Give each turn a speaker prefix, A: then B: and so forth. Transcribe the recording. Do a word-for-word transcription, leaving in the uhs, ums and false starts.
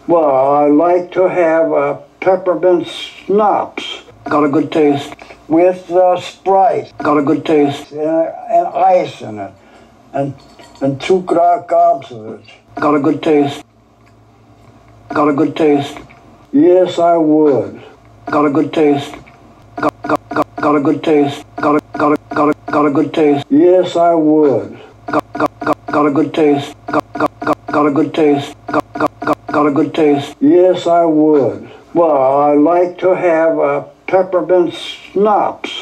A: Well, I like to have a peppermint schnapps. Got a good taste. With uh, Sprite. Got a good taste. And, and ice in it. And, and two gobs of it. Got a good taste. Got a good taste. Yes, I would. Got a good taste. Got, got, got, got a good taste. Got a, got a, got a, got a good taste. Yes, I would. Got, got, got, got a good taste. Got, got, got, got a good taste. Got, got, got, got a good taste. Yes, I would. Well, I like to have a peppermint schnapps.